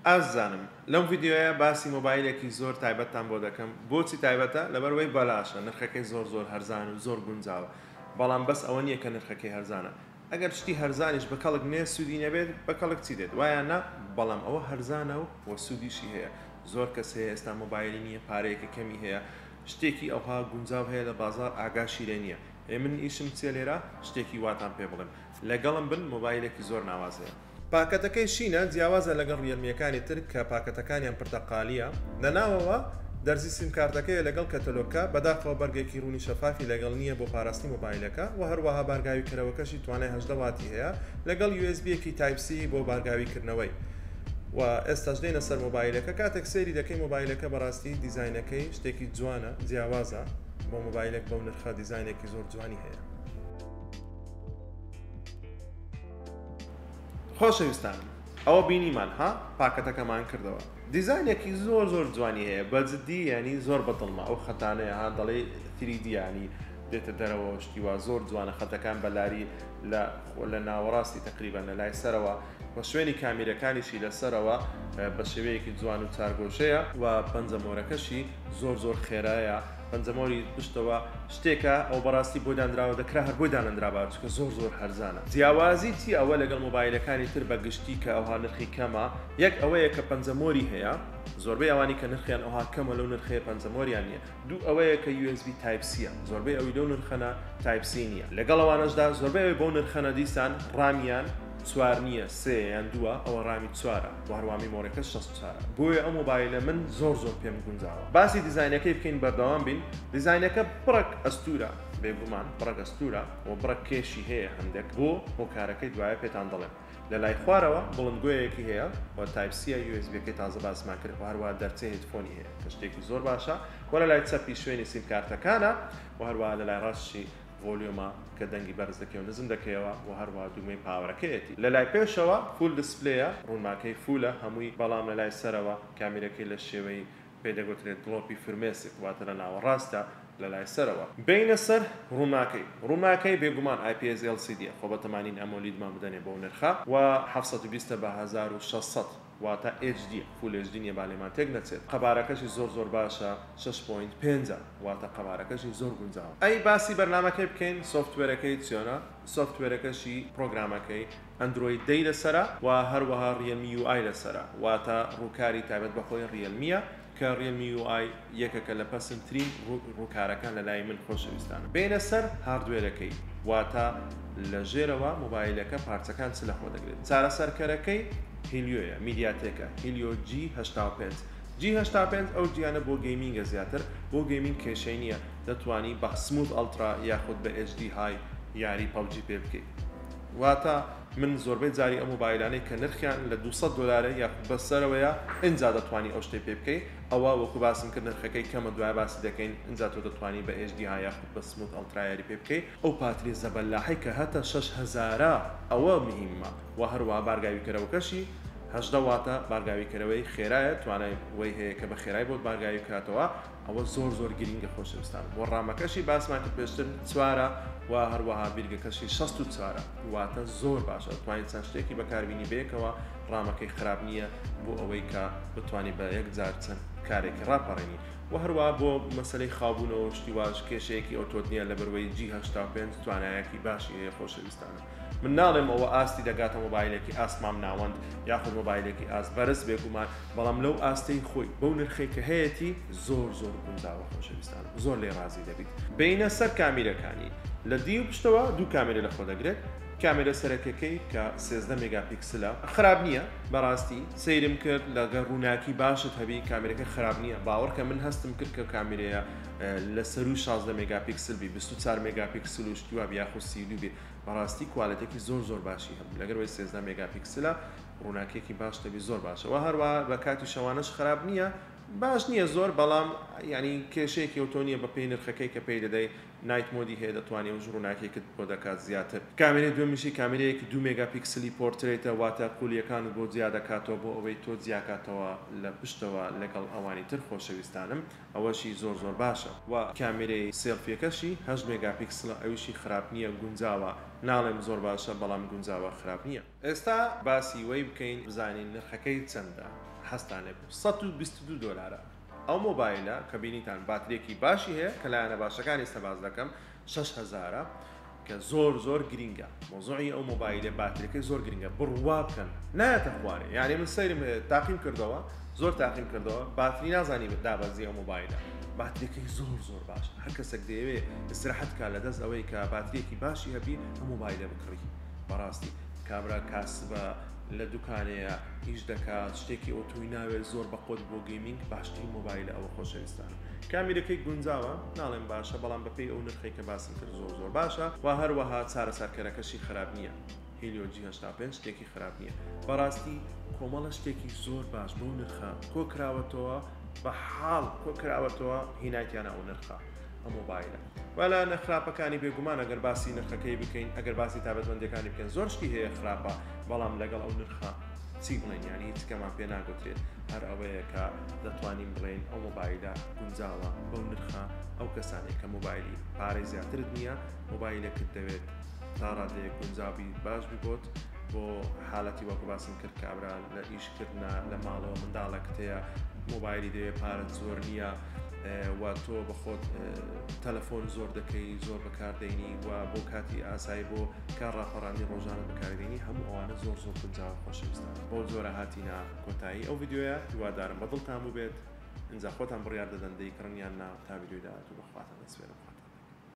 ئازانم لەم ڤیددیۆیە باسی مۆبایلێکی زۆر تایبەتتان بۆ دەکەم بۆچی تایبەتە لەبەرەوەی بەلاشە نرخەکەی زۆر هەرزان و زۆر گونجاوە بەڵام بەس ئەوە نییە کە نرخەکەی هەرزانە ئەگەر شتی هەرزانیش بە کەڵک نێ سوودی نەبێت بە کەڵک چی دێت وایە بەڵام ئەوە هەرزانە و سوودیشی هەیە زۆر کەس هەیە ئێستا مۆبایلی نییە پارەیەکە کەمی هەیە شتێکی ئەوها گونجاو هەیە لە بازار ئاگاشی لێ نییە من ئیشم چێ لێرە شتێکی واتان پێ بڵێم لەگەڵم بن مۆبایلێکی زۆر ناوازەیە پاکەتەکەی شینە جیاوازە لەگەڵ ڕیەلمیەکانی تر کە پاکەتەکانیان پرتەقالیە لەناوەوە دەرزی سیمکارتەکەی لەگەڵ کەتەلۆکە بەداخەوە بەرگێکی ڕوونی شەفافی لەگەڵ نییە بۆ پاراستنی مۆبایلەکە و هەروەها بارگاوی کەرەوەکەشی توانای 18 واتی هەیە لەگەڵ USB-یەکی تایپسی بۆ بارگاویکردنەوەی و ئێستاش دێنە سەر مۆبایلەکە کاتێک سێری دەکەی مۆبایلەکە بەڕاستی دیزاینەکەی شتێکی جوانە جیاوازە بۆ مۆبایلێک بەو نرخە دیزاینێکی زۆر جوانی هەیە. خۆشەویستانم ئەوە بینیمان ها پاکەتەکەمان کردەوە دیزاینێکی زۆر جوانی هەیە بەجددی ینی زۆر بەدڵمە ئەو خەتانەیە ها دەڵێ 3D ینی دێتە دەرەوە شتیوا زۆر جوانە خەتەکان بەلاری لە ناوەڕاستی تقریبان لە لای سەرەوە بە شوێنی کامیرەکانیشی لەسەرەوە بە شێوەیەکی جوان و چارگۆشەیە و پەنجەمۆرەکەشی زۆر خێرایە پەنجەمۆری پشتەوە شتێکە ئەو بەڕاستی بۆی دانراوە دەکرا هەر بۆی دانراوە چکە زۆر هەرزانە جیاوازی چی ئەوە لەگەڵ مۆبایلەکانی تر بە گشتی کە ئەوها نرخی کەمە یەک ئەوەیە کە پەنجەمۆری هەیە زۆربەی ئەوانی کە نرخیان ئەوها کەمە لەو نرخەیە پەنجەمۆریان نییە دوو ئەوەیە کە USB تایپسیە زۆربەی ئەوی لەو نرخەنە تایپسی نییە لەگەڵ ئەوانەشدا زۆربەی ئەوی بۆ نرخەنە دیسان ڕامیان چوار نییە سێ یان دووە ئەوە ڕامی چوارە بۆ هەروە میمۆرەکە 64 بۆیە ئەو مۆبایلە من زۆر پێم گونجاوە باسی دیزاینەکەی بکەین بەردەوام بین دیزاینەکە بڕک ئەستورە بێگومان بڕک ئەستورە و بڕک کێشی هەیە هەندێک بۆ کارەکەی دوایە پێتان دەڵێم لە لای خوارەوە بڵندگوۆیەکی هەیە و تایپسیە USB-یەکەی تازە باسمان کرد و هەروە دەرچێ هیدفۆنی هەیە کە شتێکی زۆر باشە و لە لای چەپی شوێنی سیمکارتەکانە و هەروە لە لای ڕاستشی ڤۆلیۆمە کە دەنگی بەرز دەکەی و نزم دەکەیەوە و هەروە دوومەی پاوەڕەکەیەتی لە لای پێشەوە فول دسپلەیە ڕوونماکەی فولە هەمووی بەڵام لە لای سەرەوە کامیرەکەی لە شێوەی پێدەگوترێت گڵۆپی فرمێسک واتە لە ناوەڕاستە لە لای سەرەوە بینە سەر ڕوونماکەی بێگومان IPS LCD خۆ بەتەمانین ئەمۆلیدمان بدەنێ بۆ نرخە و 720 بە 1600 واتە HD فول HD نیە بالێمان تێک نەچێت قەبارەکەشی زۆر باشە 6.5 واتە قەبارەکەشی زۆر گونجاوە ئەی باسی بەرنامەکەی بکەین سۆفتوێرەکەی چۆنە سۆفتوێرەکەشی پرۆگرامەکەی ئەندروید دەی لەسرە و هەروەها ریەلمی UI لەسرە واتە ڕووکاری تایبەت بەخۆی ریەلمیە کە ریەلمی UI یەکەکە لە پەسندترین ڕووکارەکان لە لای من خۆشەویستانە بینە سەر هاردوێرەکەی واتە لە ژێرەوە مۆبایلەکە پارچەکان چ لەخۆ دەگرێت چارەسەرکەرەکەی هیلیۆیە میدیاتێکە هیلیۆ G85 G85 ئەو گیانە بۆ گەیمینگە زیاتر بۆ گەیمینگ کێشەی نییە دەتوانی بە سموت ئەڵترا یاخود بە HD های یاری PUBG پێ بکەیت واتە من زۆربەی جاری ئەم مۆبایلانەی کە نرخیان لە 200 دلار یاخود بەسەرەوەیە ئینجا دەتوانی ئەو شتێ پێ بکەیت ئەوە وەکو باسم کرد نرخەکەی کەمە دوای باسی دەکەین اینجا تۆ دەتوانی بە HD ها یاخود بە سموت ئەڵترا یاری پێ بکەیت ئەو پاتری زەبەلاحی کە هەتا 6000 ئەوە مهمە و هەروە بارگاوی کەرەوەکەشی 18 واتە بارگاویکەرەوەی خێرایە توانای وەی هەیە کە بە خێرای بۆ بارگاوی کاتەوە ئەوە زۆر گرینگە خۆشەویستان بۆ ڕامەکەشی باسمان کرد پێشتر چوارە و هەروەها بیرگەکەشی 64 واتە زۆر باشە توانین چەند شتێکی بەکاربینی بێکەوە ڕامەکەی خراپ نییە بۆ ئەوەی کە بتوانانی بە یەکجار چەند کارێکی ڕاپەڕێنی و هەروە بۆ مەسلەی خابوونەوە شتی واش کێشەیەکی ئۆتۆت نییە لە بەروەی G85 توانایەکی باشی هەیە خۆشەویستانە من ناڵێم ئەوە ئاستی دەگاتە مۆبایلێکی ئاسمام ناوەند یاخود مۆبایلێکی ئاست بەرز بێگومان بەڵام لەو ئاستەی خۆی بەو نرخێک کە هەیەی زۆر گونجاوە خۆشەویستانە زۆر لێ ڕازی دەبیت بینە سەر کامیرەکانی لە دی و پشتەوە دوو کامێرە لە خۆ دەگرێت کامێرە سەرەکەکەی کە 13 مێگاپیکسلە خراپ نییە بەڕاستی سەیرم کرد لەگەر ڕووناکی باشت هەبی کامێرەکە خراپ نییە باوەڕکە من هەستم کرد کە کامێرەیە لە سەر و 16 مێگاپیکسل بی 24 مێگاپیکسل و شتیوا بیاخود 32 بێ بەڕاستی کوالەتێکی زۆر باشی هەبوو لەگەر 13 مێگاپیکسلە ڕووناکێکی باش دەبی زۆر باشە و هەروە بە کاتی شەوانش خراپ نییە باش نییە زۆر بەڵام ینی کێشەیەکی ئۆتۆنیە بە پێی نرخەکەی کە پێی دەدەی نایت مۆدی هەیە دەتوانێت ژڕووناکێکت بۆ دەکات زیاتر کامێرە دومیشی کامێرەیەکی 2 مێگاپیکسلی پۆرترێتە واتە قولیەکانت بۆ جیا دەکاتەوە بۆ ئەوەی تۆ جیاکاتەوە لە پشتەوە لەگەڵ ئەوانی تر خۆشەویستانم ئەوەشی زۆر زۆر باشە و کامێرەی سێلفیەکەشی 8 مێگاپیکسلە ئەویشی خراپ نییە گونجاوە ناڵێم زۆر باشە بەڵام گونجاوە خراپ نییە ئێستا باسی وەی بکەین بزانین نرخەکەی چەندە هەستانێ $122 ئەو مۆبایلە کە بینیتان باترێکی باشی هەیە کە لایەنە باشەکانی سەباز دەکەم 6,000 کە زۆر زۆر گرینگە مۆزوعی ئەو مۆبایلێ باترەکەی زۆر گرینگە بڕوا بکەن نایەتە خوارێ یعنی من سەیرم تاقیم کردەوە زۆر تاقیم کردەوە باتری نازانی دابەزی ئەو مۆبایلە باترێکەکەی زۆر زۆر باش هەر کەسێک دەیەوێت استراحەت کا لە دەست ئەوەی کە باترێکی باشی هەبی ئەو مۆبایلە بکڕی بەڕاستی کابرا کاسبە لە دوکانەیە هیچ دەکات شتێکی ئۆتۆی ناوێت زۆر بە قۆت بۆ گەیمینگ باشترین مۆبایلە ئەوە خۆشەویستان کامێرەکەی گونجاوە ناڵێن باشە بەڵام بەپێی ئەو نرخی کە باسم کرد زۆر زۆر باشە و هەروەها چارەسەرکەرەکەشی خراپ نییە هیلیۆ G85 شتێکی خراپ نییە بەڕاستی کۆمەڵە شتێکی زۆر باش بۆ نرخە کۆکراوەتەوە بە حاڵ کۆکراوەتەوە هینایتیانە ئەو نرخە ئەم مۆبایلە وەلا نەخراپەکانی بێگومان ئەگەر باسی نرخەکەی بکەین ئەگەر باسی تابەتمەندەکانی بکەن زۆر شتی هەیە خراپە بەڵام لەگەڵ ئەو نرخە چی بڵێن ینی هیچ کەمان پێ ناگوترێت هەر ئەوەیە کە دەتوانین بڵێن ئەو مۆبایلە گونجاوە بەو نرخە ئەو کەسانێک کە مۆبایلی پارەی زیاترت نییە مۆبایلێکت دەوێت تا ڕادەیەک گونجاوی باش بگۆت بۆ حالەتی وەکو باسم کرد کابرا لە ئیشکردنا لە ماڵەوە منداڵەکەت هەیە مۆبایلی دەوێت پارەت زۆر نییە و تۆ بەخۆت تەلەفۆن زۆر دەکەی زۆر بەکاردێنی و بۆ کاتی ئاسایی بۆ کار ڕاپەڕاندی ڕۆژانە بەکاردێنی هەموو ئەوانە زۆر زۆر گونجاو خۆشەویستان بۆ زۆرە هاتینا کۆتایی ئەو ڤیددیۆیە هیوادارم بەدڵتان بوو بێت ئینجا خۆتان بڕیار دەدەن دەیکڕنیان نا تا ڤیددیۆی داهاتوو بەخواتان دەسپێرم.